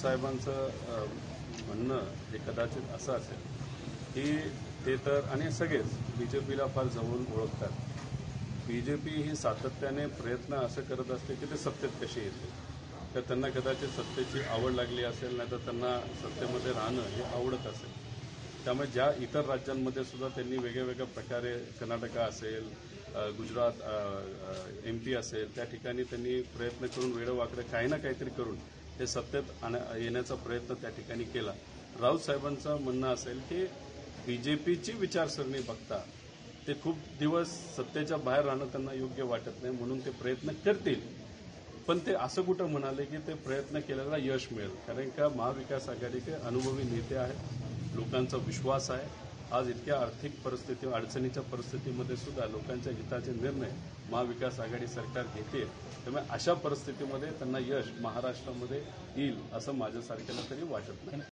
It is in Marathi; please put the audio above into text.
साहेबांचं म्हणणं हे कदाचित असं असेल की ते तर आणि सगळेच बीजेपीला फार जवळून ओळखतात. बीजेपी ही सातत्याने प्रयत्न असं करत असते की ते सत्तेत कसे येतील. तर त्यांना कदाचित सत्तेची आवड लागली असेल, नाही तर त्यांना सत्तेमध्ये राहणं हे आवडत असेल. त्यामुळे ज्या इतर राज्यांमध्ये सुद्धा त्यांनी वेगवेगळ्या प्रकारे कर्नाटक असेल, गुजरात, MP असेल, त्या ठिकाणी त्यांनी प्रयत्न करून वेळोवाकडे काही ना काहीतरी करून हे सत्तेत येण्याचा प्रयत्न त्या ठिकाणी केला. राऊत साहेबांचं म्हणणं असेल की बीजेपीची विचारसरणी बघता ते खूप दिवस सत्तेच्या बाहेर राहणं त्यांना योग्य वाटत नाही, म्हणून ते प्रयत्न करतील. पण ते असं कुठं म्हणाले की ते प्रयत्न केल्याला यश मिळेल, कारण का महाविकास आघाडीचे अनुभवी नेते आहेत, लोकांचा विश्वास आहे. आज इतक्या आर्थिक परिस्थिती, अडचणीच्या परिस्थितीमध्ये सुद्धा लोकांच्या हिताचे निर्णय महाविकास आघाडी सरकार घेते. त्यामुळे अशा परिस्थितीमध्ये त्यांना यश महाराष्ट्रामध्ये येईल असं माझ्यासारख्याला तरी वाटत नाही.